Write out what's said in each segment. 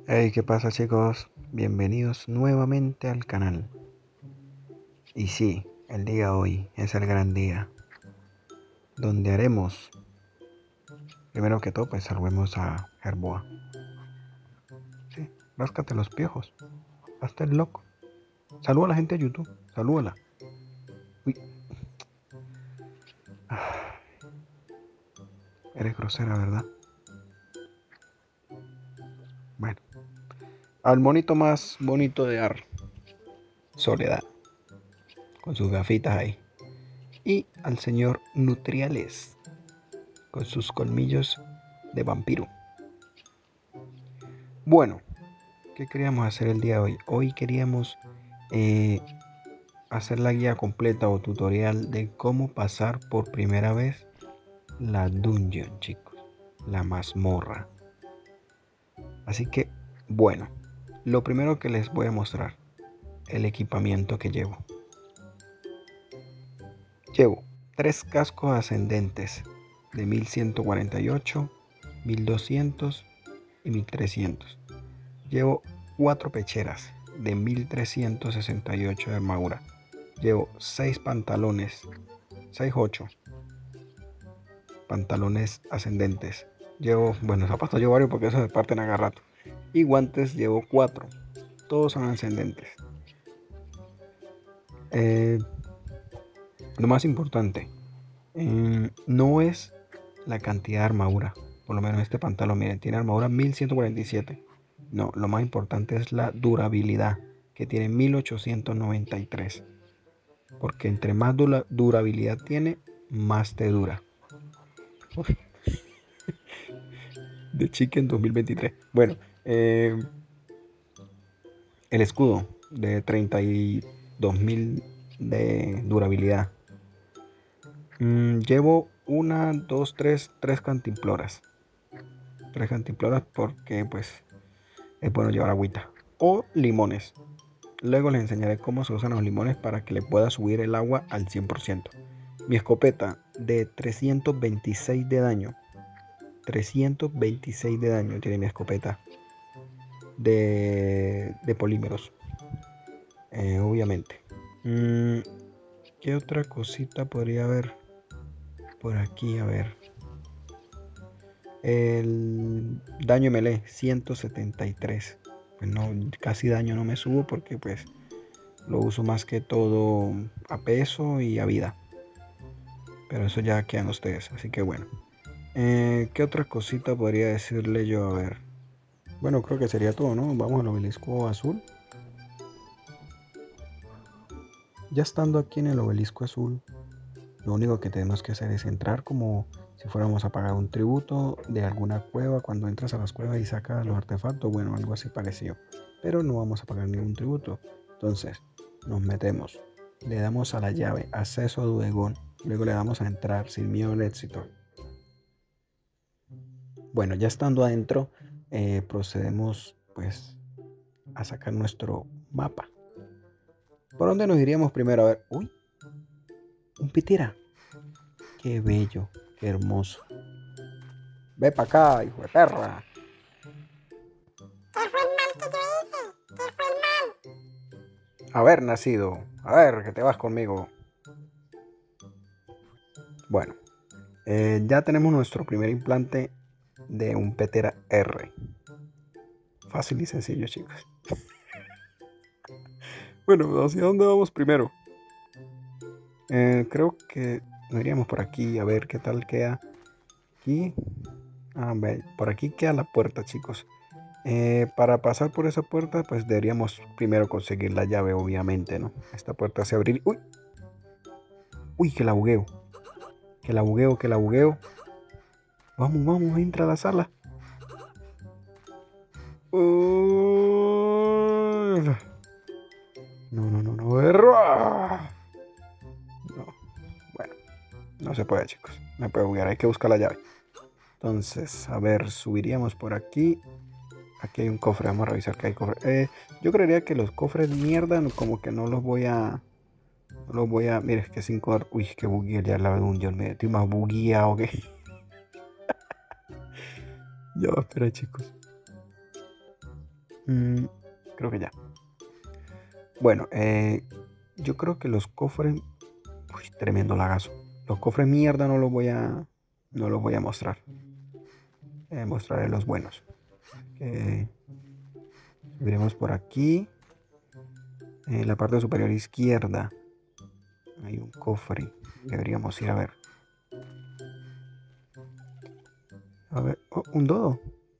Hey, ¿qué pasa, chicos? Bienvenidos nuevamente al canal. Y sí, el día de hoy es el gran día donde haremos, primero que todo, pues salvemos a Herboa. Sí, ráscate los piojos, hasta el loco. Saluda a la gente de YouTube, salúdala. Uy, eres grosera, ¿verdad? Bueno, al monito más bonito de Ar, Soledad, con sus gafitas ahí. Y al señor Nutriales, con sus colmillos de vampiro. Bueno, ¿qué queríamos hacer el día de hoy? Hoy queríamos hacer la guía completa o tutorial de cómo pasar por primera vez la dungeon, chicos, la mazmorra. Así que, bueno, lo primero que les voy a mostrar, el equipamiento que llevo. Llevo 3 cascos ascendentes de 1148, 1200 y 1300. Llevo 4 pecheras de 1368 de armadura. Llevo 6 pantalones, 6-8 pantalones ascendentes. Llevo, bueno, zapatos llevo varios porque esos se parten a rato. Y guantes llevo 4. Todos son ascendentes. Lo más importante no es la cantidad de armadura. Por lo menos este pantalón, miren, tiene armadura 1147. No, lo más importante es la durabilidad, que tiene 1893. Porque entre más durabilidad tiene, más te dura. De Chicken 2023. Bueno, el escudo de 32.000 de durabilidad. Llevo una, dos, tres cantimploras. 3 cantimploras porque pues es bueno llevar agüita. O limones. Luego les enseñaré cómo se usan los limones para que le pueda subir el agua al 100%. Mi escopeta de 326 de daño. 326 de daño tiene mi escopeta de polímeros. Obviamente. ¿Qué otra cosita podría haber por aquí? A ver. El daño melee 173. Pues no, casi daño no me subo porque pues lo uso más que todo a peso y a vida. Pero eso ya quedan ustedes. Así que bueno. ¿Qué otra cosita podría decirle yo? A ver. Bueno, creo que sería todo, ¿no? Vamos al obelisco azul. Ya estando aquí en el obelisco azul, lo único que tenemos que hacer es entrar como si fuéramos a pagar un tributo de alguna cueva. Cuando entras a las cuevas y sacas los artefactos, bueno, algo así parecido. Pero no vamos a pagar ningún tributo. Entonces, nos metemos, le damos a la llave, acceso a Dudegón, luego le damos a entrar sin miedo al éxito. Bueno, ya estando adentro, procedemos pues a sacar nuestro mapa. ¿Por dónde nos iríamos primero? A ver, uy, un pitira. Qué bello, qué hermoso. Ve para acá, hijo de perra. ¿Qué fue el mal que yo hice? ¿Qué fue el mal? Haber nacido. A ver, que te vas conmigo. Bueno, ya tenemos nuestro primer implante de un Petera R. Fácil y sencillo, chicos. Bueno, ¿hacia dónde vamos primero? Creo que nos iríamos por aquí a ver qué tal queda. Aquí. A ver, por aquí queda la puerta, chicos. Para pasar por esa puerta, pues deberíamos primero conseguir la llave, obviamente, ¿no? Esta puerta se abrirá. ¡Uy! ¡Uy, que la bugueo! Que la bugueo, que la bugueo. Vamos, vamos, entra a la sala. No, no, no, no. No, bueno, no se puede, chicos. No puede buguear, hay que buscar la llave. Entonces, a ver, subiríamos por aquí. Aquí hay un cofre, vamos a revisar que hay cofre. Yo creería que los cofres mierda, como que no los voy a... No los voy a... Mire, es que 5... Uy, que bugueé ya la dungeon. Me estoy más bugueado que... Ya va, espera, chicos. Creo que ya. Bueno, yo creo que los cofres... Uy, tremendo lagazo. Los cofres mierda no los voy a mostrar. Mostraré los buenos. Veremos por aquí. En la parte superior izquierda hay un cofre. Deberíamos ir a ver. A ver, oh, un dodo.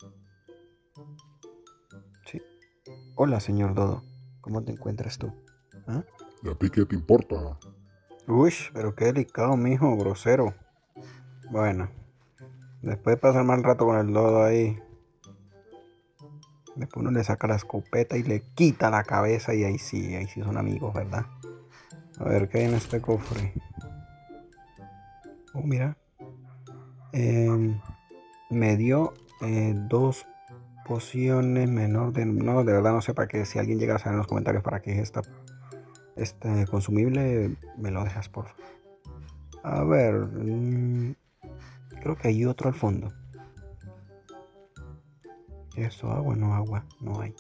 Sí. Hola, señor dodo. ¿Cómo te encuentras tú? ¿Ah? ¿Y a ti qué te importa? Uy, pero qué delicado, mijo, grosero. Bueno, después de pasar mal rato con el dodo ahí, después uno le saca la escopeta y le quita la cabeza y ahí sí son amigos, ¿verdad? A ver, ¿qué hay en este cofre? Oh, mira. Me dio 2 pociones menor de... No, de verdad no sé para qué. Si alguien llega a saber en los comentarios para qué es este consumible, me lo dejas, por favor. A ver, creo que hay otro al fondo. ¿Eso agua? No, agua, no hay.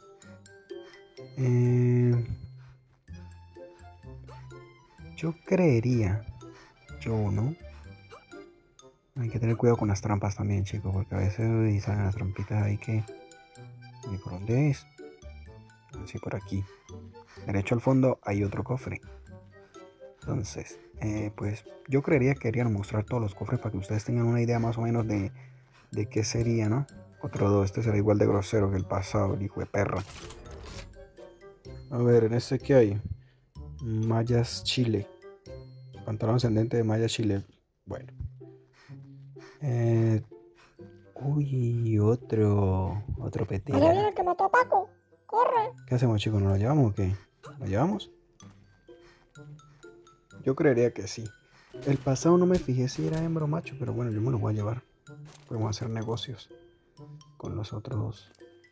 Yo creería, ¿no? Hay que tener cuidado con las trampas también, chicos, porque a veces salen las trampitas ahí que... ¿Y por dónde es? Así por aquí. Derecho al fondo hay otro cofre. Entonces, pues yo creería que querían mostrar todos los cofres para que ustedes tengan una idea más o menos de qué sería, ¿no? Otro dos, este será igual de grosero que el pasado, el hijo de perra. A ver, en este que hay mallas Chile. Pantalón ascendente de mallas Chile. Bueno. Uy, otro petera. Mira, mira, el que mató a Paco. Corre. ¿Qué hacemos, chicos? ¿Nos lo llevamos o qué? ¿Lo llevamos? Yo creería que sí. El pasado no me fijé si era hembra o macho, pero bueno, yo me lo voy a llevar. Podemos hacer negocios con los otros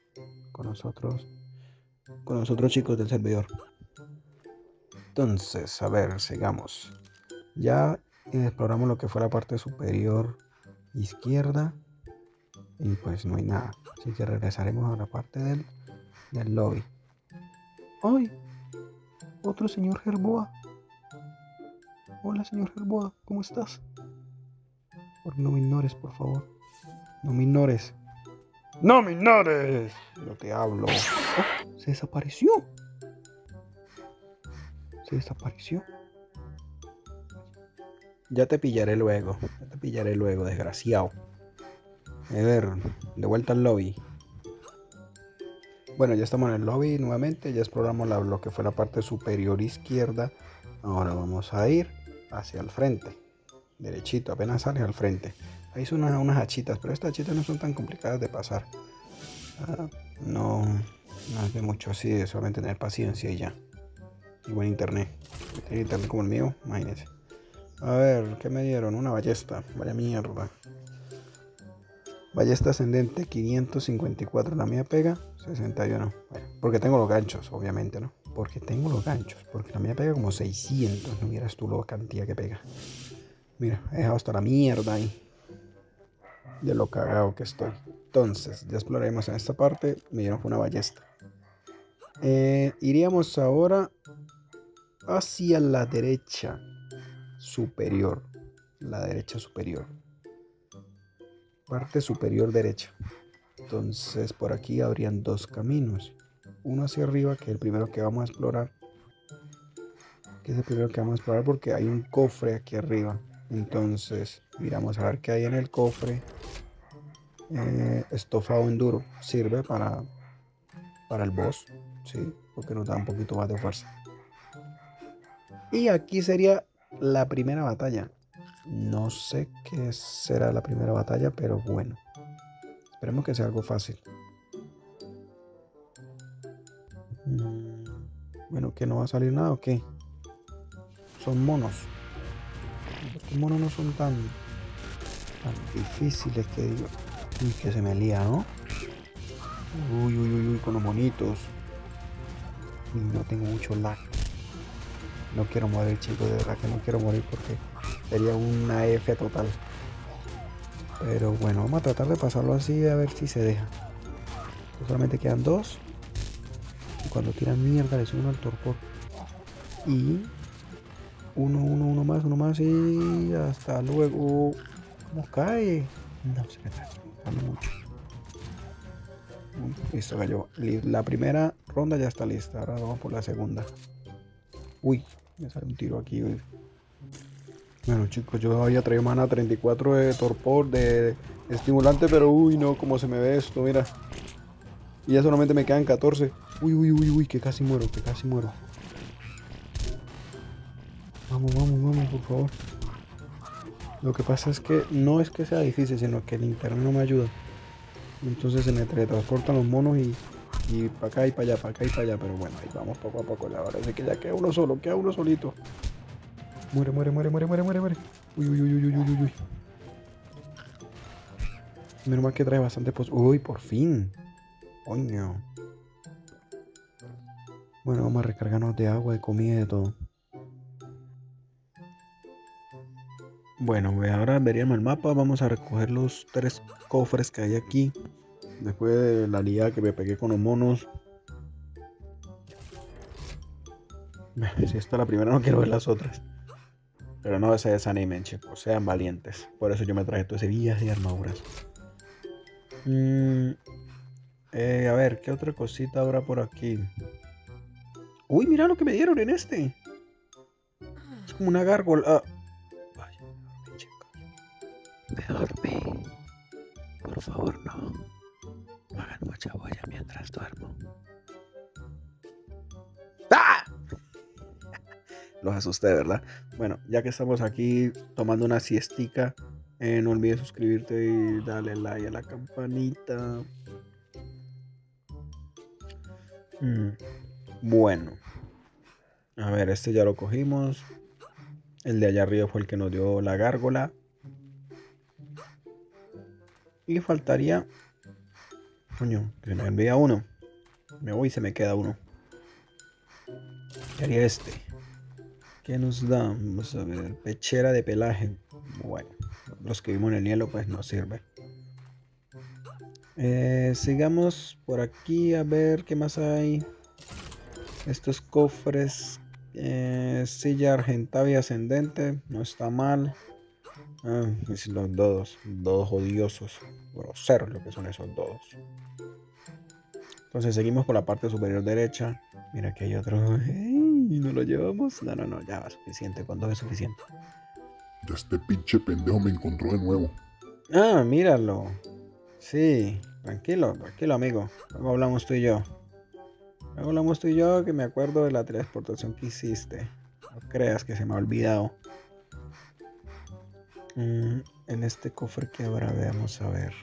chicos del servidor. Entonces, a ver, sigamos. Ya exploramos lo que fue la parte superior izquierda y pues no hay nada. Así que regresaremos a la parte del lobby. ¡Ay! Otro señor Gerboa. Hola, señor Gerboa, ¿cómo estás? No me ignores, por favor. No me ignores. ¡No me ignores! No te hablo. Oh, se desapareció. Se desapareció. Ya te pillaré luego. Desgraciado. A ver, de vuelta al lobby. Bueno, ya estamos en el lobby nuevamente. Ya exploramos lo que fue la parte superior izquierda. Ahora vamos a ir hacia el frente. Derechito, apenas sales al frente. Ahí son unas hachitas, pero estas hachitas no son tan complicadas de pasar. No es de mucho así, solamente tener paciencia y ya. Y buen internet. Tener internet como el mío, imagínense. A ver, ¿qué me dieron? Una ballesta. Vaya mierda. Ballesta ascendente 554. La mía pega 61. Bueno, porque tengo los ganchos, obviamente, ¿no? Porque la mía pega como 600. No miras tú la cantidad que pega. Mira, he dejado hasta la mierda ahí. De lo cagado que estoy. Entonces, ya exploraremos en esta parte. Me dieron una ballesta. Iríamos ahora hacia la derecha superior. La derecha superior. Parte superior derecha. Entonces, por aquí habrían 2 caminos. Uno hacia arriba, que es el primero que vamos a explorar. Porque hay un cofre aquí arriba. Entonces, miramos a ver qué hay en el cofre. Estofado enduro. Sirve para el boss. Sí, porque nos da un poquito más de fuerza. Y aquí sería la primera batalla. No sé qué será la primera batalla, pero bueno. Esperemos que sea algo fácil. Bueno, ¿que no va a salir nada o qué? Son monos. Estos monos no son tan difíciles que digo. Uy, que se me lía, ¿no? Uy, con los monitos. Uy, no tengo mucho lag. No quiero morir, chicos, de verdad que no quiero morir porque sería una F total. Pero bueno, vamos a tratar de pasarlo así a ver si se deja. Solamente quedan 2. cuando tiran mierda le suben al torpor. Y uno más y hasta luego. ¿Cómo cae? No, se me está dando mucho. Listo, cayó. La primera ronda ya está lista. Ahora vamos por la segunda. Uy, me sale un tiro aquí. Uy. Bueno, chicos, yo había traído mana 34 de torpor, de estimulante, pero uy, no, como se me ve esto, mira. Y ya solamente me quedan 14. Uy, que casi muero, Vamos, por favor. Lo que pasa es que no es que sea difícil, sino que el internet no me ayuda. Entonces se me teletransportan los monos y para acá y para allá, pero bueno, ahí vamos poco a poco. Ahora sí que ya queda uno solo, queda uno solito. Muere. Uy. Menos mal que trae bastante Uy, por fin. Coño. Bueno, vamos a recargarnos de agua, de comida y de todo. Bueno, ahora veríamos el mapa. Vamos a recoger los 3 cofres que hay aquí. Después de la liada que me pegué con los monos. Si esta es la primera, no quiero ver las otras. Pero no se desanimen, chicos. Sean valientes. Por eso yo me traje todo ese viaje de armaduras. A ver, ¿qué otra cosita habrá por aquí? Uy, mira lo que me dieron en este. Es como una gárgola. Vaya, chicos. Me dormí. Por favor, no. No hagan mucha boya mientras duermo. ¡Ah! Los asusté, ¿verdad? Bueno, ya que estamos aquí tomando una siestica, no olvides suscribirte y darle like a la campanita. Bueno. A ver, este ya lo cogimos. El de allá arriba fue el que nos dio la gárgola. Y faltaría... Coño, que se me envía uno. Me voy y se me queda uno. ¿Qué haría este? ¿Qué nos da? Vamos a ver. Pechera de pelaje. Bueno, los que vimos en el hielo pues nos sirve. Sigamos por aquí a ver qué más hay. Estos cofres. Silla argentaria ascendente. No está mal. Es los dodos. Dodos odiosos. Groseros lo que son esos dodos. Entonces seguimos por la parte superior derecha. Mira que hay otro. ¡Ey! ¿No lo llevamos? No, ya va suficiente. Con dos es suficiente. Ya este pinche pendejo me encontró de nuevo. Ah, míralo. Sí, tranquilo, amigo. Luego hablamos tú y yo. Que me acuerdo de la transportación que hiciste. No creas que se me ha olvidado. En este cofre que habrá, veamos a ver.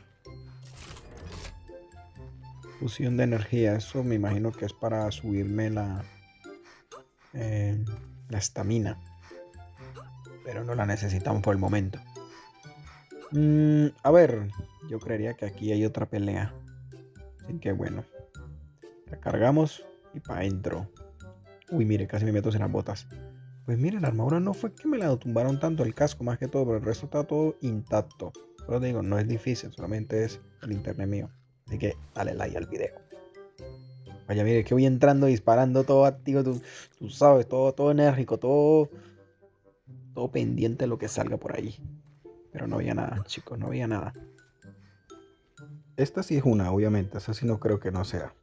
Fusión de energía. Eso me imagino que es para subirme la estamina. Pero no la necesitamos por el momento. A ver, yo creería que aquí hay otra pelea. Así que bueno. Recargamos y para adentro. Uy, mire, casi me meto en las botas. Pues mire, la armadura no fue que me la tumbaron tanto, el casco más que todo, pero el resto está todo intacto. Pero digo, no es difícil, solamente es el internet mío. Así que dale like al video. Vaya, mire, que voy entrando, disparando, todo activo, tú sabes, todo enérgico, todo pendiente de lo que salga por ahí. Pero no había nada, chicos, no había nada. Esta sí es una, obviamente, esa sí no creo que no sea.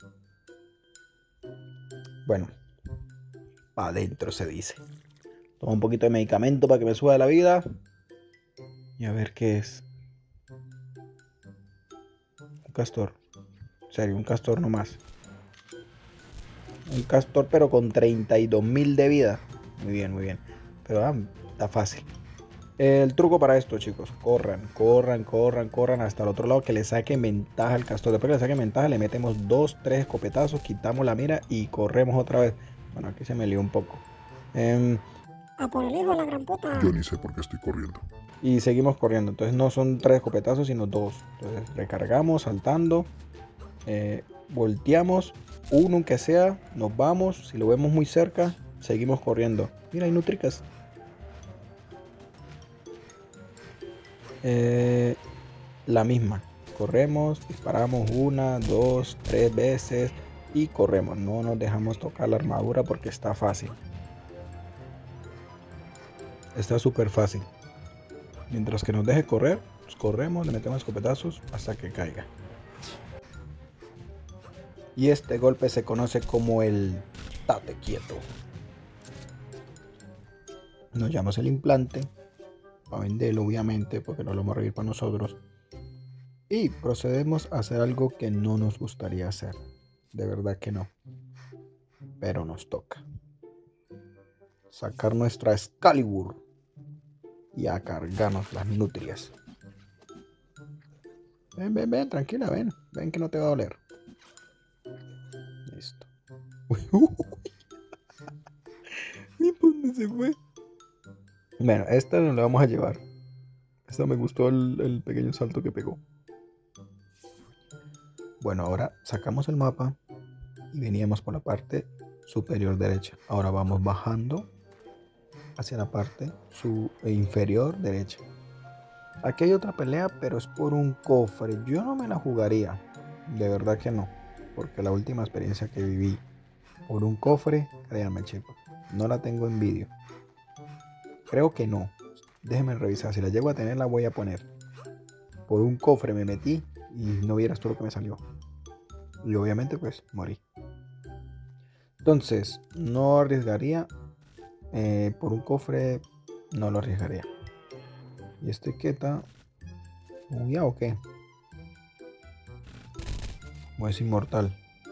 Bueno, para adentro se dice. Toma un poquito de medicamento para que me suba la vida. Y a ver qué es. Un castor. En serio, un castor nomás. Un castor pero con 32.000 de vida. Muy bien. Pero está fácil. El truco para esto, chicos. Corran hasta el otro lado, que le saquen ventaja al castor. Después que le saquen ventaja, le metemos 2-3 escopetazos, quitamos la mira y corremos otra vez. Bueno, aquí se me lió un poco. A por el hijo de la gran puta. Yo ni sé por qué estoy corriendo. Y seguimos corriendo. Entonces no son 3 escopetazos, sino 2. Entonces recargamos, saltando. Volteamos. Uno aunque sea. Nos vamos. Si lo vemos muy cerca, seguimos corriendo. Mira, hay nutricas. La misma. Corremos, disparamos 1, 2, 3 veces. y corremos. No nos dejamos tocar la armadura porque está fácil. Está súper fácil. Mientras que nos deje correr, pues corremos, le metemos escopetazos hasta que caiga. Y este golpe se conoce como el tate quieto. Nos llevamos el implante para venderlo, obviamente, porque no lo vamos a revivir para nosotros. Y procedemos a hacer algo que no nos gustaría hacer. De verdad que no. Pero nos toca. Sacar nuestra Excalibur y a cargarnos las nutrias. Ven, tranquila, ven que no te va a doler. Listo. ¿Y por dónde se fue? Bueno, esta no la vamos a llevar. Esta me gustó el pequeño salto que pegó. Bueno, ahora sacamos el mapa y veníamos por la parte superior derecha. Ahora vamos bajando hacia la parte inferior derecha. Aquí hay otra pelea, pero es por un cofre. Yo no me la jugaría. De verdad que no. Porque la última experiencia que viví por un cofre, créanme chicos, no la tengo en vídeo. Creo que no. Déjenme revisar. Si la llego a tener, la voy a poner. Por un cofre me metí y no vieras tú lo que me salió. Y obviamente pues morí. Entonces, no arriesgaría. Por un cofre no lo arriesgaría. ¿Y este qué está? ¿Bugueado o qué? ¿O es inmortal?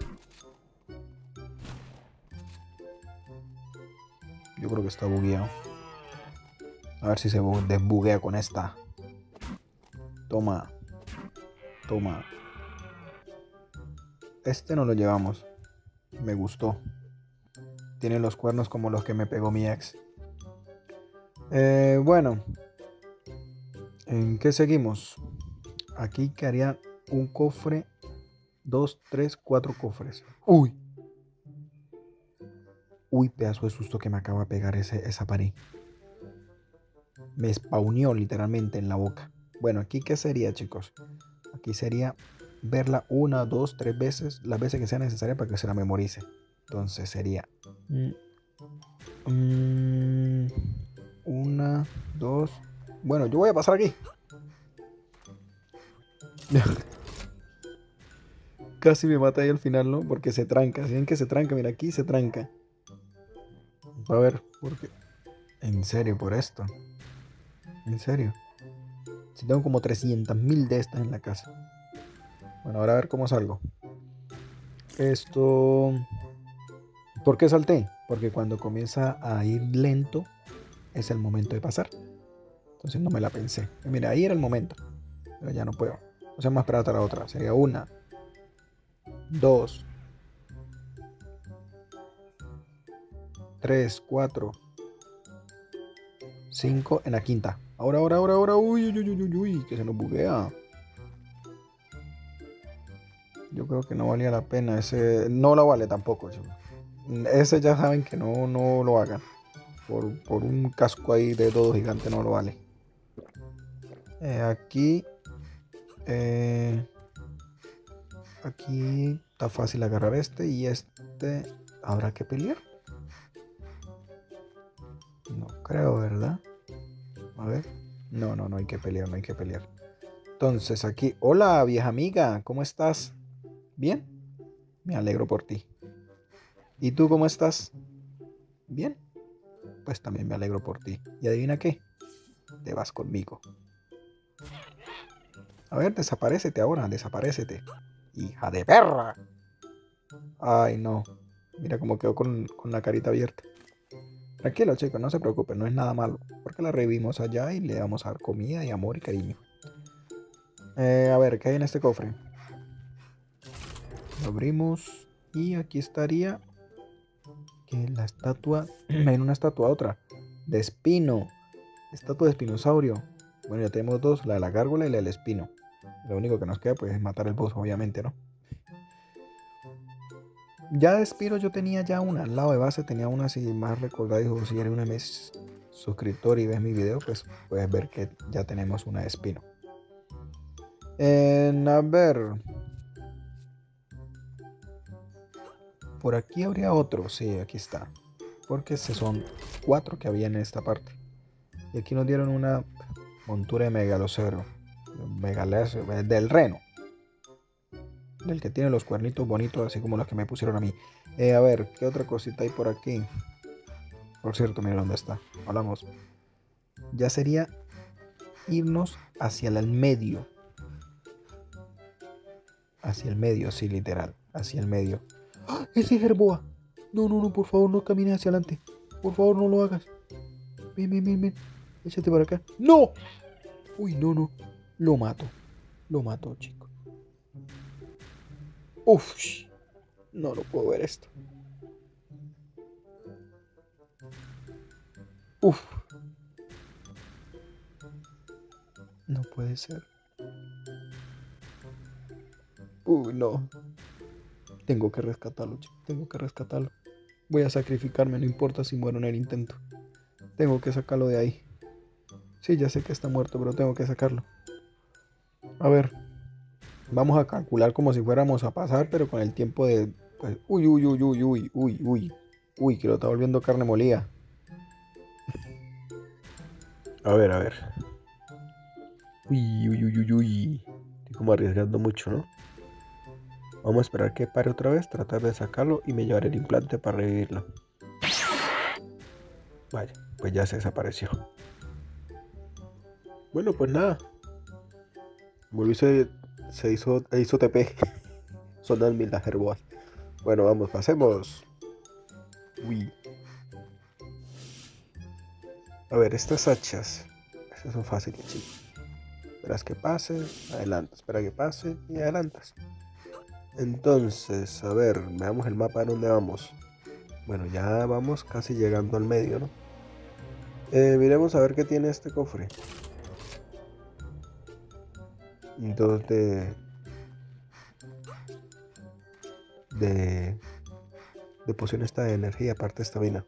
Yo creo que está bugueado. A ver si se desbuguea con esta. Toma. Este no lo llevamos. Me gustó. Tiene los cuernos como los que me pegó mi ex. Bueno. ¿En qué seguimos? Aquí quedaría un cofre. 2, 3, 4 cofres. ¡Uy! Uy, pedazo de susto que me acaba de pegar esa pared. Me spawneó literalmente en la boca. Bueno, aquí ¿qué sería, chicos? Aquí sería verla 1, 2, 3 veces, las veces que sea necesaria para que se la memorice. Entonces sería 1, 2. Bueno, yo voy a pasar aquí. Casi me mata ahí al final, ¿no? Porque se tranca. Si ven que se tranca, mira, aquí se tranca. A ver, ¿por qué? En serio, por esto. En serio. Si tengo como 300.000 de estas en la casa. Bueno, ahora a ver cómo salgo. Esto... ¿Por qué salté? Porque cuando comienza a ir lento es el momento de pasar. Entonces no me la pensé. Mira, ahí era el momento. Pero ya no puedo. O sea, más para la otra. Sería 1, 2, 3, 4, 5 en la quinta. Ahora. Uy, que se nos buguea. Yo creo que no valía la pena. Ese no la vale tampoco, chicos. Ese ya saben que no lo hagan. Por un casco ahí de todo gigante no lo vale. Aquí está fácil agarrar este y este. ¿Habrá que pelear? No creo, ¿verdad? A ver. No hay que pelear, no hay que pelear. Entonces aquí, hola vieja amiga, ¿cómo estás? ¿Bien? Me alegro por ti. ¿Y tú cómo estás? ¿Bien? Pues también me alegro por ti. ¿Y adivina qué? Te vas conmigo. A ver, desaparécete ahora, desaparécete. ¡Hija de perra! Ay, no. Mira cómo quedó con la carita abierta. Tranquilo, chicos, no se preocupen, no es nada malo. Porque la revivimos allá y le vamos a dar comida y amor y cariño. A ver, ¿qué hay en este cofre? Lo abrimos y aquí estaría que la estatua, hay una estatua otra de espino, estatua de espinosaurio. Bueno, ya tenemos dos, la de la gárgola y la del espino. Lo único que nos queda pues es matar el boss, obviamente, ¿no? Ya de espino yo tenía ya una, al lado de base tenía una, si más recordáis o si eres uno de mis suscriptores y ves mi video, pues puedes ver que ya tenemos una de espino. A ver. por aquí habría otro. Sí, aquí está. Porque estos son 4 que había en esta parte. Y aquí nos dieron una montura de megalocero. Del reno. Del que tiene los cuernitos bonitos, así como los que me pusieron a mí. A ver, ¿qué otra cosita hay por aquí? Por cierto, miren dónde está. Hablamos. Ya sería irnos hacia el medio. Hacia el medio, sí, literal. Hacia el medio. ¡Ah! ¡Ese es Herboa! No, no, no, por favor, no camines hacia adelante. Por favor, no lo hagas. Ven, ven, ven, ven. Échate para acá. ¡No! Uy, no, no. Lo mato. Lo mato, chico. Uf. No, no puedo ver esto. Uf. No puede ser. Uy, no. Tengo que rescatarlo, chico. Tengo que rescatarlo. Voy a sacrificarme, no importa si muero en el intento. Tengo que sacarlo de ahí. Sí, ya sé que está muerto, pero tengo que sacarlo. A ver. Vamos a calcular como si fuéramos a pasar, pero con el tiempo de... Pues, uy, uy, uy, uy, uy, uy, uy. Uy, que lo está volviendo carne molida. A ver, a ver. Uy, uy, uy, uy, uy. Estoy como arriesgando mucho, ¿no? Vamos a esperar que pare otra vez, tratar de sacarlo y me llevaré el implante para revivirlo. Vaya, pues ya se desapareció. Bueno, pues nada. Volví se hizo TP. Son las mil las herboas. Bueno, vamos, pasemos. Uy. A ver, estas hachas. Estas son fáciles, chicos. Esperas que pase, adelantas. Espera que pase y adelantas. Entonces, a ver, veamos el mapa de dónde vamos. Bueno, ya vamos casi llegando al medio, ¿no? Miremos a ver qué tiene este cofre. Dos de poción esta de energía, aparte esta mina.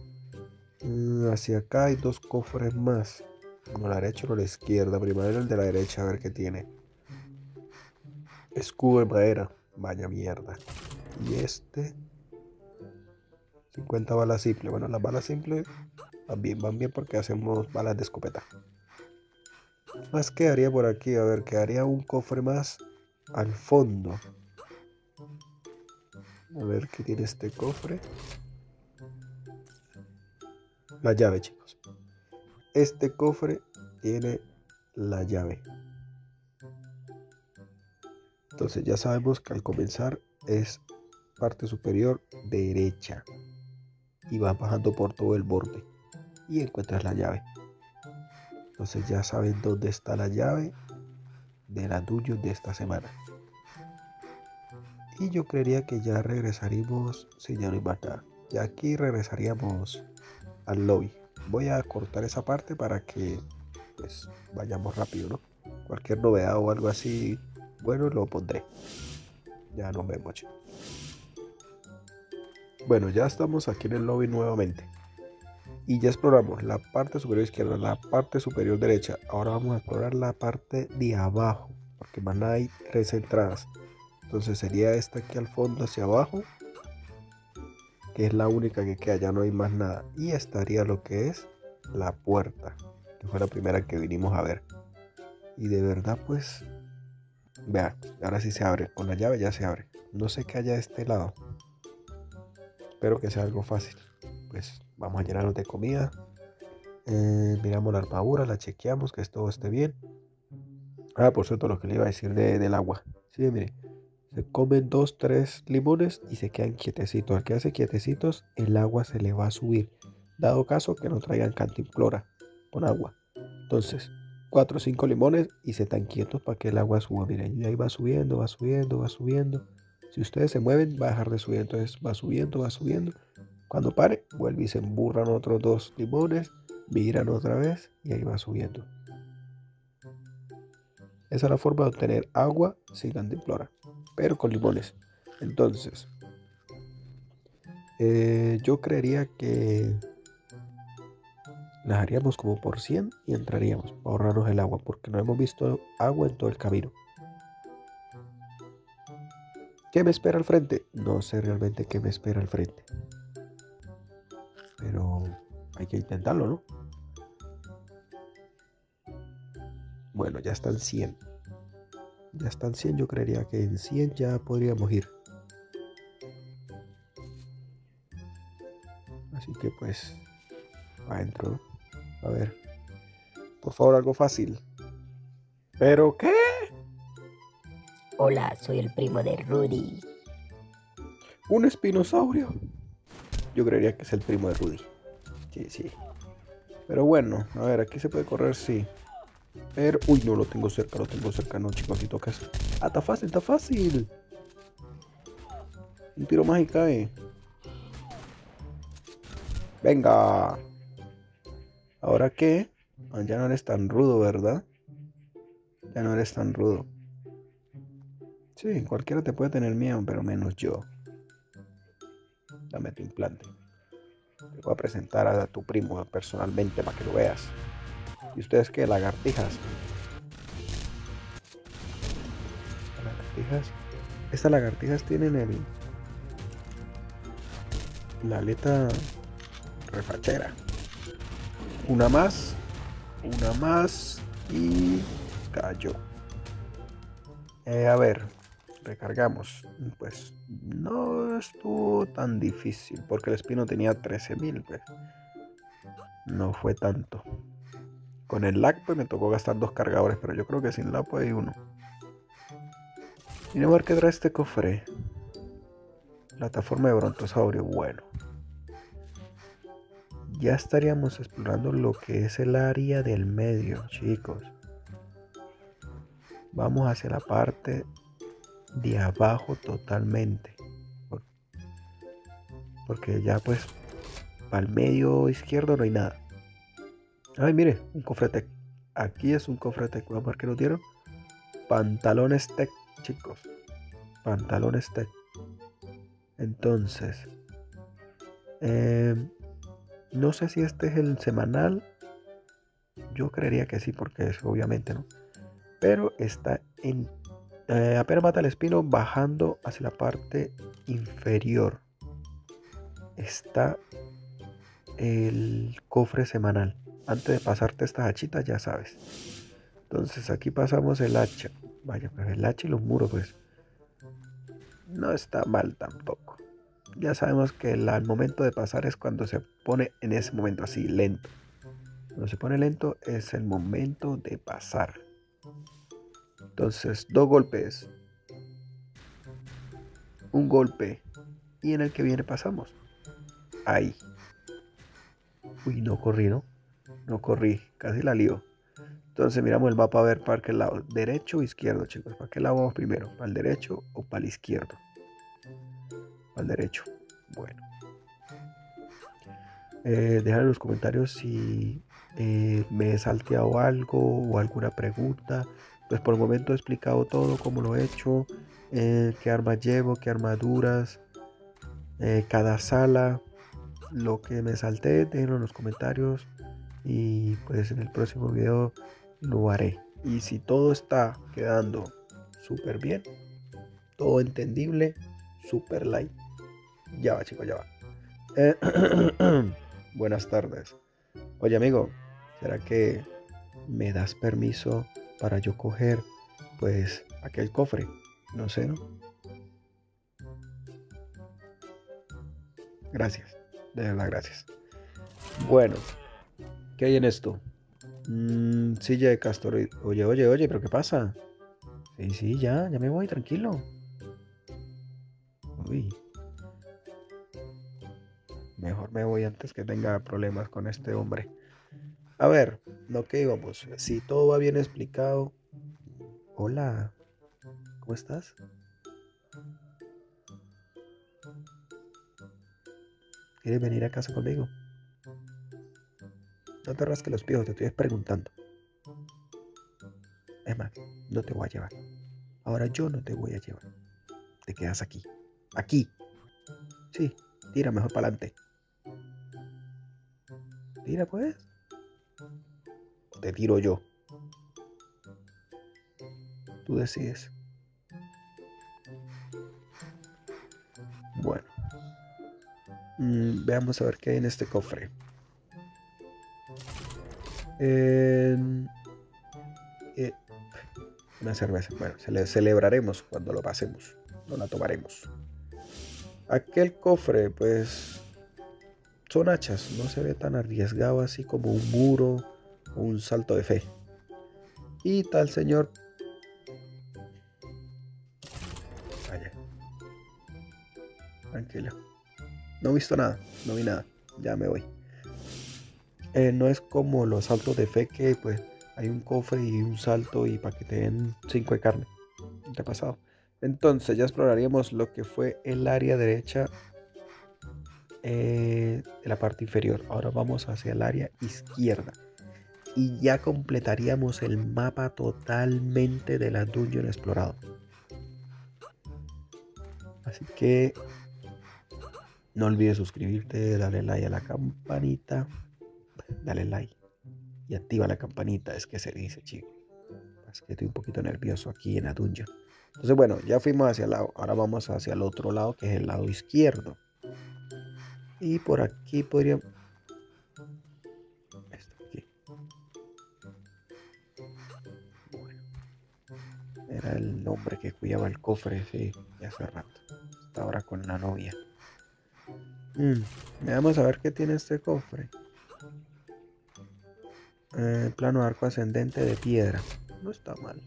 Hacia acá hay 2 cofres más. Uno a la derecha y uno a la izquierda. Primero el de la derecha, a ver qué tiene. Escudo de madera. Vaya mierda. Y este. 50 balas simples. Bueno, las balas simples van bien porque hacemos balas de escopeta. Más quedaría por aquí. A ver, quedaría un cofre más al fondo. A ver qué tiene este cofre. La llave, chicos. Este cofre tiene la llave. Entonces ya sabemos que al comenzar es parte superior derecha. Y vas bajando por todo el borde. Y encuentras la llave. Entonces ya saben dónde está la llave de la dungeon de esta semana. Y yo creería que ya regresaríamos, si ya no hay más nada. Y aquí regresaríamos al lobby. Voy a cortar esa parte para que pues vayamos rápido, ¿no? Cualquier novedad o algo así, bueno, lo pondré. Ya nos vemos, chicos. Bueno, ya estamos aquí en el lobby nuevamente. Y ya exploramos la parte superior izquierda, la parte superior derecha. Ahora vamos a explorar la parte de abajo, porque más nada hay 3 entradas. Entonces sería esta aquí al fondo hacia abajo, que es la única que queda, ya no hay más nada. Y estaría lo que es la puerta, que fue la primera que vinimos a ver. Y de verdad pues, vean, ahora sí se abre, con la llave ya se abre. No sé qué haya de este lado. Espero que sea algo fácil. Pues vamos a llenarnos de comida. Miramos la armadura, la chequeamos, que todo esté bien. Ah, por cierto, lo que le iba a decir del agua. Sí, mire. Se comen 2, 3 limones y se quedan quietecitos. Al quedarse quietecitos, el agua se le va a subir. Dado caso que no traigan cantimplora con agua. Entonces, 4 o 5 limones y se están quietos para que el agua suba. Miren, y ahí va subiendo, va subiendo, va subiendo. Si ustedes se mueven, va a dejar de subir. Entonces va subiendo, va subiendo. Cuando pare, vuelve y se emburran otros 2 limones. Miran otra vez y ahí va subiendo. Esa es la forma de obtener agua sin cantimplora, pero con limones. Entonces, yo creería que las haríamos como por 100 y entraríamos para ahorrarnos el agua, porque no hemos visto agua en todo el camino. ¿Qué me espera al frente? No sé realmente qué me espera al frente. Pero hay que intentarlo, ¿no? Bueno, ya están 100. Ya están 100, yo creería que en 100 ya podríamos ir. Así que pues, adentro, ¿no? A ver, por favor, algo fácil. ¿Pero qué? Hola, soy el primo de Rudy. ¿Un espinosaurio? Yo creería que es el primo de Rudy. Sí, sí. Pero bueno, a ver, aquí se puede correr, sí. Pero, uy, no, lo tengo cerca, no, chicos, si tocas. Ah, está fácil, está fácil. Un tiro más y cae. Venga. ¿Ahora qué? Ah, ya no eres tan rudo, ¿verdad? Ya no eres tan rudo. Sí, cualquiera te puede tener miedo, pero menos yo. Dame tu implante. Te voy a presentar a tu primo personalmente para que lo veas. ¿Y ustedes qué? Lagartijas. Lagartijas. Estas lagartijas tienen la aleta refachera. Una más y cayó. A ver, recargamos. Pues no estuvo tan difícil porque el espino tenía 13.000, pues. No fue tanto. Con el lag pues me tocó gastar 2 cargadores, pero yo creo que sin lag pues hay uno. Miren a ver qué trae este cofre. Plataforma de brontosaurio, bueno. Ya estaríamos explorando lo que es el área del medio, chicos. Vamos hacia la parte de abajo totalmente. Porque ya pues para el medio izquierdo no hay nada. Ay, mire, un cofre tech. Aquí es un cofre tech. Vamos a ver qué nos dieron. Pantalones tech, chicos. Pantalones tech. Entonces, no sé si este es el semanal. Yo creería que sí, porque es obviamente, ¿no? Pero está en... apenas mata el espino bajando hacia la parte inferior. Está el cofre semanal. Antes de pasarte estas hachitas, ya sabes. Entonces aquí pasamos el hacha. Vaya, pues el hacha y los muros, pues no está mal tampoco. Ya sabemos que el momento de pasar es cuando se pone en ese momento así, lento. Cuando se pone lento es el momento de pasar. Entonces, 2 golpes. Un golpe. Y en el que viene pasamos. Ahí. Uy, no corrí, ¿no? No corrí. Casi la lío. Entonces miramos el mapa a ver para qué lado. ¿Derecho o izquierdo, chicos? ¿Para qué lado vamos primero? ¿Para el derecho o para el izquierdo? Para el derecho. Bueno. Dejar en los comentarios si me he salteado algo o alguna pregunta. Pues por el momento he explicado todo, cómo lo he hecho, qué armas llevo, qué armaduras, cada sala, lo que me salté, déjenlo en los comentarios y pues en el próximo video lo haré. Y si todo está quedando súper bien, todo entendible, súper light. Ya va, chicos, ya va. Buenas tardes. Oye, amigo, ¿será que me das permiso para yo coger, pues, aquel cofre? No sé, ¿no? Gracias, de verdad, gracias. Bueno, ¿qué hay en esto? Silla de castor. Oye, ¿pero qué pasa? Sí, ya me voy, tranquilo. Uy, mejor me voy antes que tenga problemas con este hombre. A ver, lo que íbamos. Si todo va bien explicado. Hola, ¿cómo estás? ¿Quieres venir a casa conmigo? No te rasques los pies, te estoy preguntando. Es más, no te voy a llevar. Ahora yo no te voy a llevar. Te quedas aquí. Aquí. Sí, tira mejor para adelante. Tira pues. O te tiro yo. Tú decides. Bueno. Veamos a ver qué hay en este cofre. Una cerveza. Bueno, celebraremos cuando lo pasemos. No la tomaremos. Aquel cofre, pues, son hachas. No se ve tan arriesgado así como un muro o un salto de fe. Y tal señor. Vaya. Tranquilo. No he visto nada. No vi nada. Ya me voy. No es como los saltos de fe que pues hay un cofre y un salto y para que te den 5 de carne. ¿No te ha pasado? Entonces ya exploraríamos lo que fue el área derecha de la parte inferior. Ahora vamos hacia el área izquierda. Y ya completaríamos el mapa totalmente de la dungeon explorado. Así que no olvides suscribirte, darle like a la campanita. Dale like y activa la campanita, es que se dice, chico. Es que estoy un poquito nervioso aquí en la dungeon. Entonces, bueno, ya fuimos hacia el lado. Ahora vamos hacia el otro lado, que es el lado izquierdo. Y por aquí podríamos... Esto aquí. Bueno. Era el hombre que cuidaba el cofre, sí, ya hace rato. Está ahora con la novia. Vamos a ver qué tiene este cofre. Plano arco ascendente de piedra. No está mal.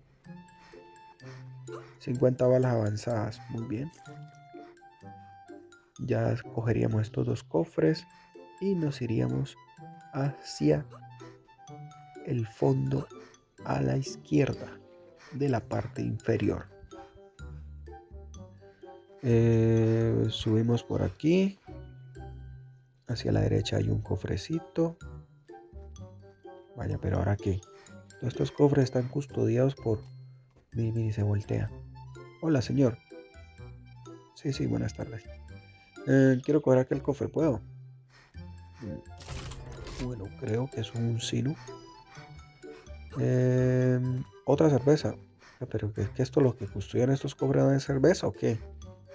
50 balas avanzadas. Muy bien. Ya cogeríamos estos dos cofres y nos iríamos hacia el fondo a la izquierda de la parte inferior. Subimos por aquí. Hacia la derecha hay un cofrecito. Vaya, pero ¿ahora qué? Todos estos cofres están custodiados por... Miri, se voltea. Hola, señor. Sí, buenas tardes. Quiero coger aquel cofre, ¿puedo? Bueno, creo que es un sino. Otra cerveza. Pero ¿qué esto lo que custodian estos cofres de cerveza o qué?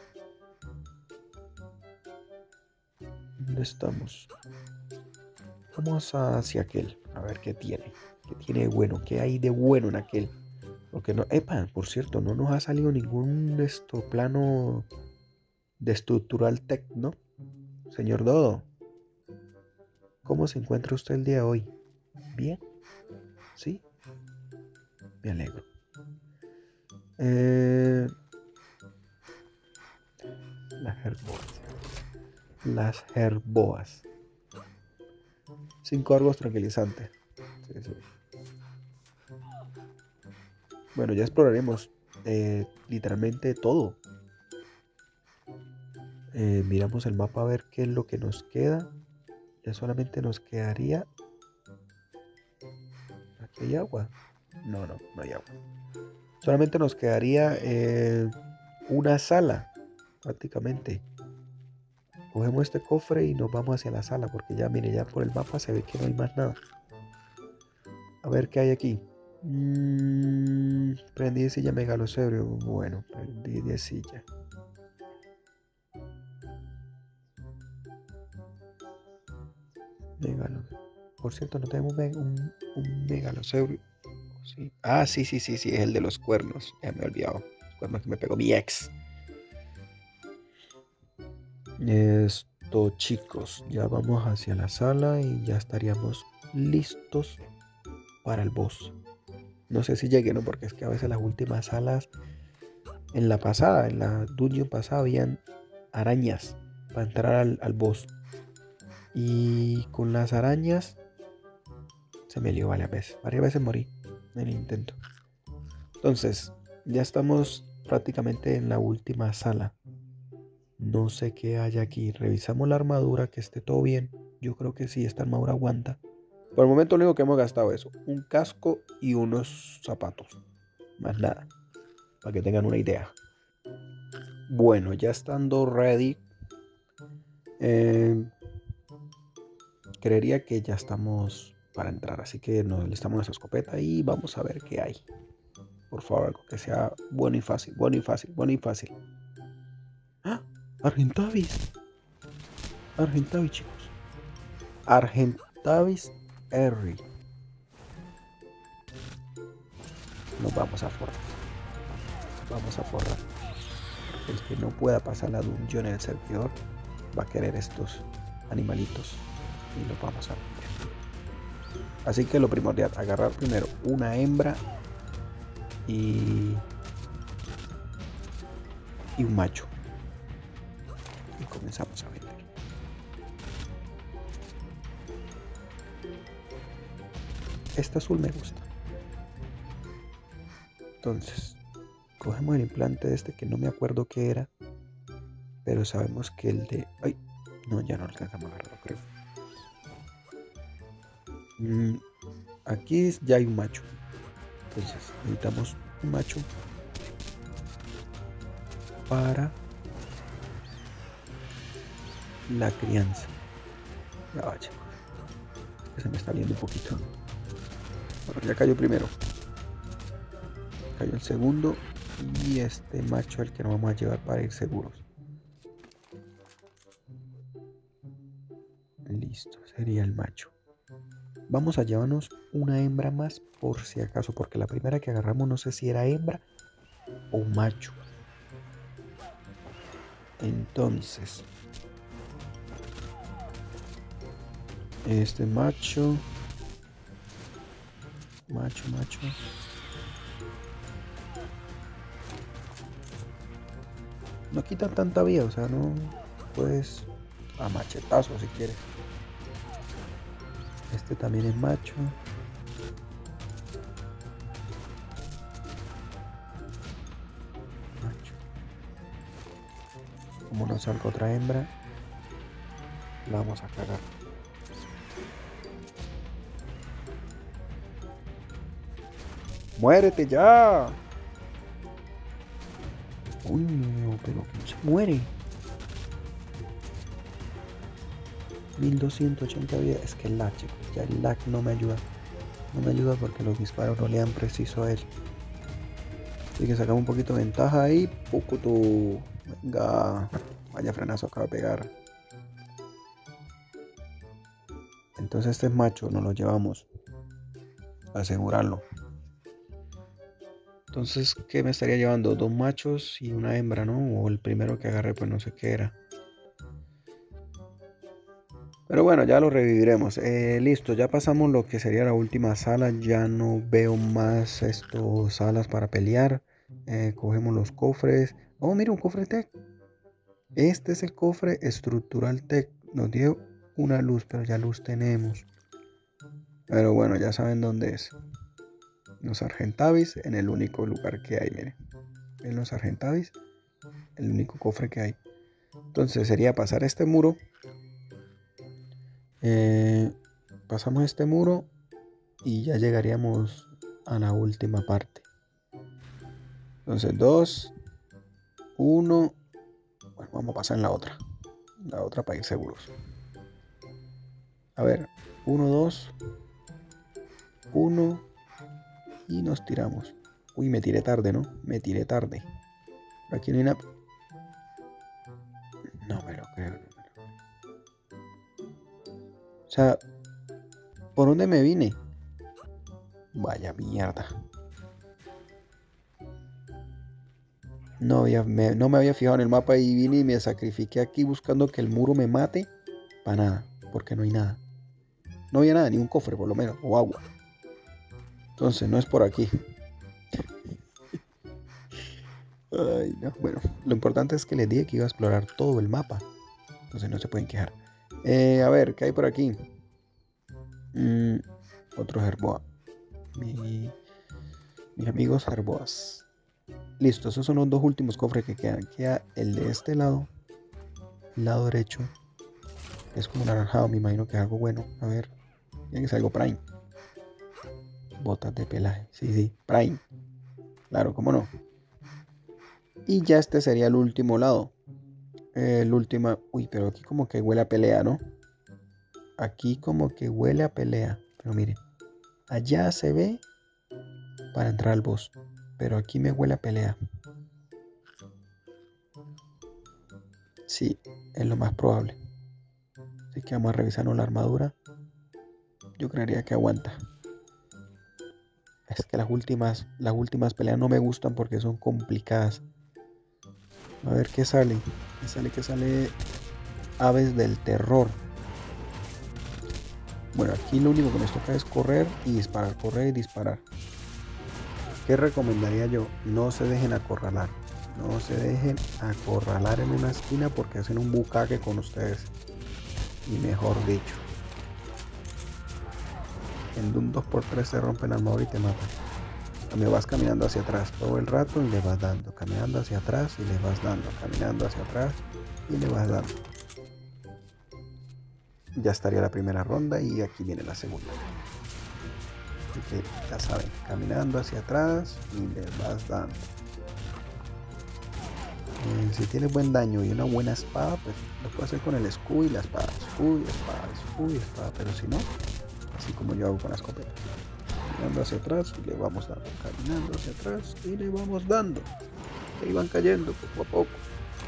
¿Dónde estamos? Vamos hacia aquel. A ver qué tiene. ¿Qué tiene de bueno? ¿Qué hay de bueno en aquel? Porque no... Epa, por cierto, no nos ha salido ningún plano de estructural tech, ¿no? Señor Dodo, ¿cómo se encuentra usted el día de hoy? ¿Bien? ¿Sí? Me alegro. Las herboas. 5 arbos tranquilizantes. Sí. Bueno, ya exploraremos literalmente todo. Miramos el mapa a ver qué es lo que nos queda. Ya solamente nos quedaría... ¿Aquí hay agua? No hay agua. Solamente nos quedaría una sala, prácticamente. Cogemos este cofre y nos vamos hacia la sala, porque ya, mire, ya por el mapa se ve que no hay más nada. A ver qué hay aquí. Prendí de silla megalocebrio. Bueno, prendí de silla. Por cierto, no tenemos un megalocebrio. Sí. Ah, sí, es el de los cuernos. Ya me he olvidado. Los cuernos que me pegó mi ex. Esto, chicos, ya vamos hacia la sala y ya estaríamos listos para el boss. No sé si llegue, ¿no? Porque es que a veces las últimas salas, en la dungeon pasada, habían arañas para entrar al boss. Y con las arañas se me lió varias veces morí en el intento. Entonces, ya estamos prácticamente en la última sala. No sé qué hay aquí. Revisamos la armadura, que esté todo bien. Yo creo que sí, esta armadura aguanta. Por el momento lo único que hemos gastado es un casco y unos zapatos. Más nada. Para que tengan una idea. Bueno, ya estando ready. Creería que ya estamos para entrar. Así que nos listamos nuestra escopeta y vamos a ver qué hay. Por favor, algo que sea bueno y fácil. ¡Ah! Argentavis. Argentavis, chicos. Argentavis Erri. Nos vamos a forrar. Vamos a forrar. El que no pueda pasar la dungeon en el servidor va a querer estos animalitos. Y los vamos a ver. Así que lo primordial, agarrar primero una hembra y un macho. Y comenzamos a vender. Este azul me gusta. Entonces, cogemos el implante de este que no me acuerdo qué era. Pero sabemos que el de... Ay, no, ya no alcanzamos a agarrarlo, creo. Aquí ya hay un macho. Entonces necesitamos un macho para la crianza. Ya va, chicos. Que se me está viendo un poquito. Bueno, ya cayó primero. Cayó el segundo. Y este macho es el que nos vamos a llevar para ir seguros. Listo, sería el macho. Vamos a llevarnos una hembra más por si acaso, porque la primera que agarramos no sé si era hembra o macho. Entonces, este macho. Macho. No quitan tanta vida, o sea, no puedes a machetazo si quieres. Este también es macho. Como no salga otra hembra, la vamos a cagar. ¡Muérete ya! Uy, no, pero ¿quién se muere? 1280 vidas. Es que el lag, chicos, ya el lag no me ayuda. No me ayuda porque los disparos no le dan preciso a él. Así que sacamos un poquito de ventaja ahí. Pucutu. Venga. Vaya frenazo acaba de pegar. Entonces este es macho, nos lo llevamos. A asegurarlo. Entonces, ¿qué me estaría llevando? Dos machos y una hembra, ¿no? O el primero que agarré, pues no sé qué era. Pero bueno, ya lo reviviremos. Listo, ya pasamos lo que sería la última sala. Ya no veo más estos salas para pelear. Cogemos los cofres. Oh, mira, un cofre tech. Este es el cofre estructural tech. Nos dio una luz, pero ya luz tenemos. Pero bueno, ya saben dónde es. Los Argentavis, en el único lugar que hay, miren. En los Argentavis, el único cofre que hay. Entonces sería pasar este muro. Pasamos este muro y ya llegaríamos a la última parte. Entonces 2, 1. Bueno, vamos a pasar en la otra. La otra para ir seguros. A ver, 1, 2, 1 y nos tiramos. Uy, me tiré tarde, ¿no? Me tiré tarde. Por aquí no hay nada. No me lo creo. O sea, ¿por dónde me vine? Vaya mierda. No me había fijado en el mapa y vine y me sacrifiqué aquí buscando que el muro me mate. Para nada, porque no hay nada. No había nada, ni un cofre por lo menos, o agua. Entonces no es por aquí. Ay, no. Bueno, lo importante es que les dije que iba a explorar todo el mapa. Entonces no se pueden quejar. A ver, ¿qué hay por aquí? Otros herboas. Mis amigos herboas. Listo, esos son los dos últimos cofres que quedan. Queda el de este lado. Lado derecho. Es como naranjado, me imagino que es algo bueno. A ver. Tiene que ser algo Prime. Botas de pelaje. Sí, Prime. Claro, cómo no. Y ya este sería el último lado. El último. Uy, pero aquí como que huele a pelea, ¿no? Aquí como que huele a pelea. Pero mire. Allá se ve para entrar al boss. Pero aquí me huele a pelea. Sí, es lo más probable. Así que vamos a revisarnos la armadura. Yo creería que aguanta. Es que las últimas peleas no me gustan porque son complicadas. A ver qué sale. Que sale aves del terror. Bueno, aquí lo único que nos toca es correr y disparar, correr y disparar. ¿Qué recomendaría yo? No se dejen acorralar. No se dejen acorralar en una esquina porque hacen un bucaque con ustedes. Y mejor dicho, en un 2x3 te rompen la armadura y te matan. Me vas caminando hacia atrás todo el rato y le vas dando, caminando hacia atrás y le vas dando, caminando hacia atrás y le vas dando. Ya estaría la primera ronda y aquí viene la segunda. Así que ya saben, caminando hacia atrás y le vas dando. Si tienes buen daño y una buena espada, pues lo puedes hacer con el escudo y la espada, escudo y espada, escudo y espada, pero si no, así como yo hago con la escopeta. Caminando hacia atrás y le vamos dando, caminando hacia atrás y le vamos dando. Ahí van cayendo poco a poco.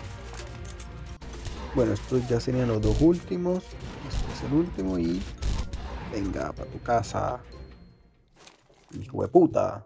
Bueno, estos ya serían los dos últimos. Este es el último y venga para tu casa, hijo de puta.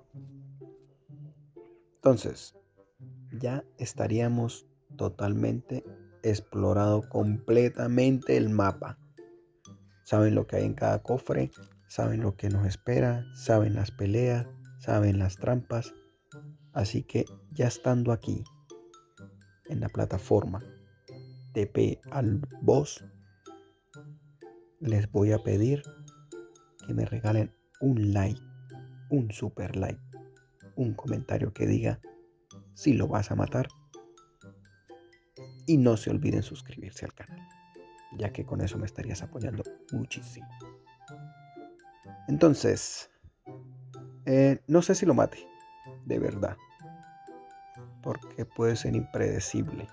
Entonces, ya estaríamos totalmente explorado completamente el mapa. Saben lo que hay en cada cofre, saben lo que nos espera, saben las peleas, saben las trampas. Así que ya estando aquí, en la plataforma TP al boss, les voy a pedir que me regalen un like, un super like, un comentario que diga si lo vas a matar. Y no se olviden suscribirse al canal, ya que con eso me estarías apoyando muchísimo. Entonces, no sé si lo mate, de verdad, porque puede ser impredecible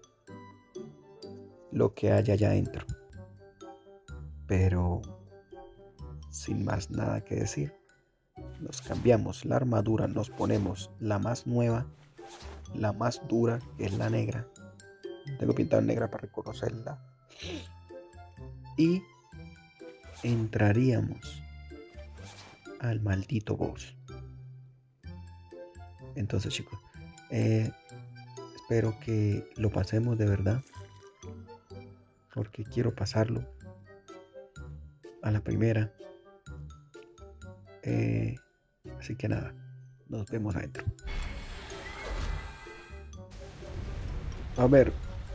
lo que haya allá adentro. Pero, sin más nada que decir, nos cambiamos la armadura, nos ponemos la más nueva, la más dura, que es la negra. Tengo pintada en negra para reconocerla. Y entraríamos al maldito boss. Entonces, chicos, espero que lo pasemos de verdad, porque quiero pasarlo a la primera. Así que nada, nos vemos adentro. A ver,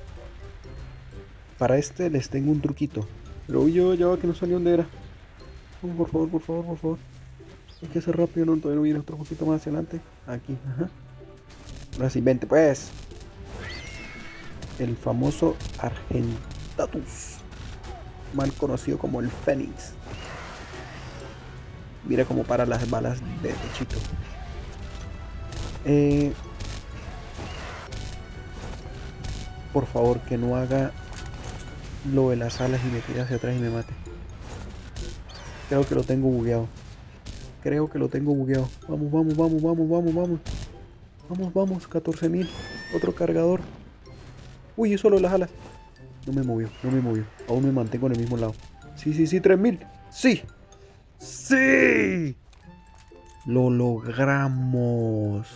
para este les tengo un truquito. Pero yo ya va que no salió donde era. Por favor, por favor, por favor. Hay que ser rápido, no, todavía no viene otro poquito más hacia adelante. Aquí, ajá. Ahora sí, vente pues. El famoso Argentatus, mal conocido como el Fénix. Mira cómo para las balas de pechito. Por favor, que no haga lo de las alas y me tire hacia atrás y me mate. Creo que lo tengo bugueado. Vamos, vamos, vamos, vamos, vamos, vamos. Vamos, vamos, 14.000. Otro cargador. Uy, yo solo las alas. No me movió, no me movió. Aún me mantengo en el mismo lado. Sí, sí, sí, 3.000. Sí. ¡Sí! Lo logramos.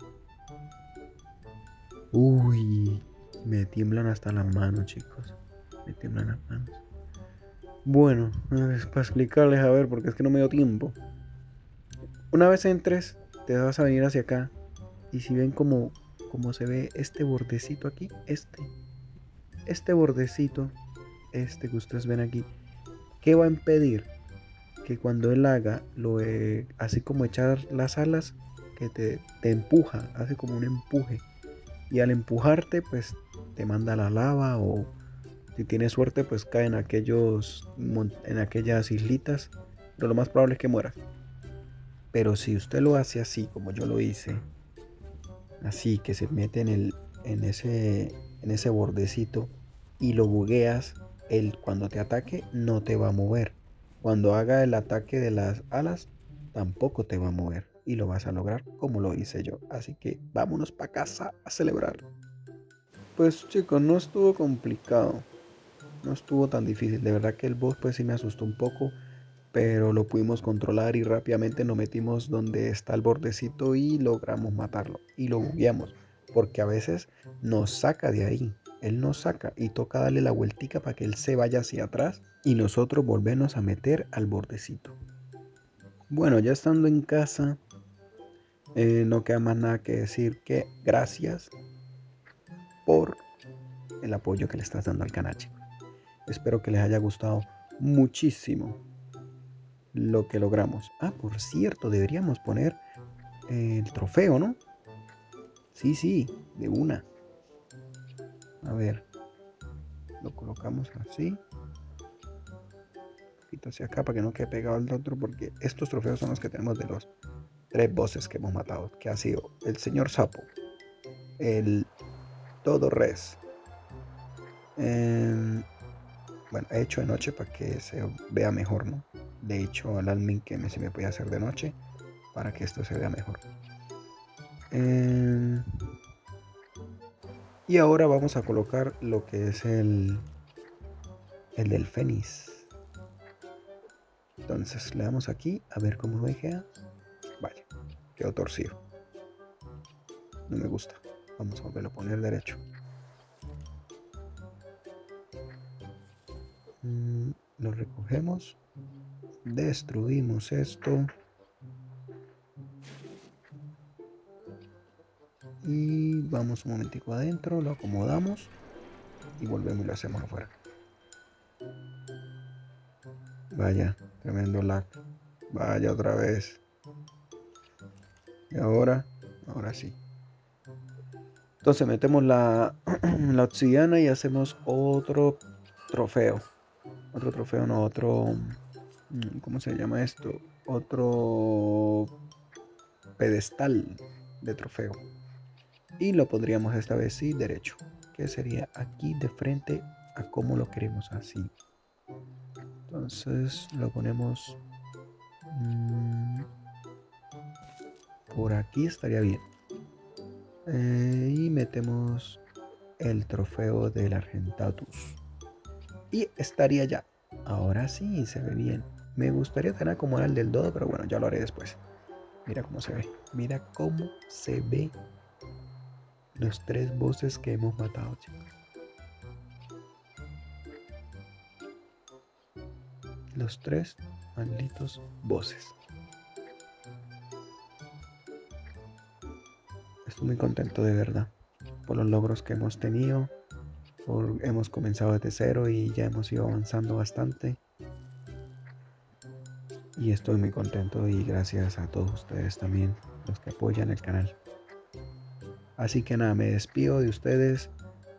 Uy, me tiemblan hasta las manos, chicos. Me tiemblan las manos. Bueno, es para explicarles, a ver, porque es que no me dio tiempo. Una vez entres, te vas a venir hacia acá. Y si ven como se ve este bordecito aquí, este bordecito, que ustedes ven aquí, ¿qué va a impedir? Que cuando él haga así como echar las alas, que te empuja, hace como un empuje, y al empujarte pues te manda a la lava, o si tienes suerte pues cae en aquellas islitas, pero lo más probable es que muera. Pero si usted lo hace así como yo lo hice, así que se mete en ese bordecito y lo bugueas, él cuando te ataque no te va a mover. Cuando haga el ataque de las alas, tampoco te va a mover. Y lo vas a lograr como lo hice yo. Así que vámonos para casa a celebrar. Pues chicos, no estuvo complicado. No estuvo tan difícil. De verdad que el boss pues sí me asustó un poco. Pero lo pudimos controlar y rápidamente nos metimos donde está el bordecito y logramos matarlo. Y lo bugueamos. Porque a veces nos saca de ahí. Él nos saca y toca darle la vueltica para que él se vaya hacia atrás y nosotros volvernos a meter al bordecito. Bueno, ya estando en casa, no queda más nada que decir que gracias por el apoyo que le estás dando al canal, chicos. Espero que les haya gustado muchísimo lo que logramos. Ah, por cierto, deberíamos poner el trofeo, ¿no? Sí, de una. A ver, lo colocamos así. Un poquito hacia acá para que no quede pegado al otro, porque estos trofeos son los que tenemos de los 3 bosses que hemos matado, que ha sido el señor sapo, el todo res. Bueno, he hecho de noche para que se vea mejor, ¿no? Le he dicho al admin que se me puede hacer de noche para que esto se vea mejor. Y ahora vamos a colocar lo que es el del fénix. Entonces le damos aquí a ver cómo me queda. Vaya, quedó torcido. No me gusta. Vamos a volverlo a poner derecho. Lo recogemos. Destruimos esto. Y vamos un momentico adentro, lo acomodamos y volvemos y lo hacemos afuera. Vaya, tremendo lag. Vaya otra vez. Y ahora sí. Entonces metemos la obsidiana y hacemos otro trofeo. Otro trofeo, no, otro... ¿Cómo se llama esto? Otro pedestal de trofeo. Y lo pondríamos esta vez sí derecho, que sería aquí de frente a como lo queremos así. Entonces lo ponemos por aquí, estaría bien. Y metemos el trofeo del Argentatus y estaría ya. Ahora sí se ve bien. Me gustaría tener como el del dodo, pero bueno, ya lo haré después. Mira cómo se ve. Mira cómo se ve los 3 bosses que hemos matado, chicos. Los 3 malditos bosses. Estoy muy contento de verdad por los logros que hemos tenido. Hemos comenzado desde cero y ya hemos ido avanzando bastante. Y estoy muy contento y gracias a todos ustedes también, los que apoyan el canal. Así que nada, me despido de ustedes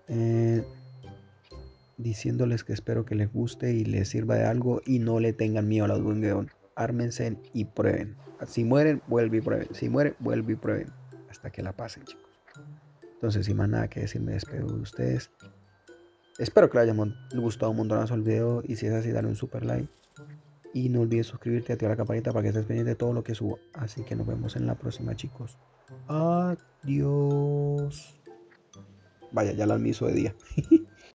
diciéndoles que espero que les guste y les sirva de algo y no le tengan miedo a los Bungeon. Ármense y prueben. Si mueren, vuelve y prueben. Si mueren, vuelve y prueben. Hasta que la pasen, chicos. Entonces, sin más nada que decir, me despido de ustedes. Espero que les haya gustado un montonazo el video y si es así, dale un super like. Y no olvides suscribirte y activar la campanita para que estés pendiente de todo lo que subo. Así que nos vemos en la próxima, chicos. Adiós. Vaya, ya la hizo de día.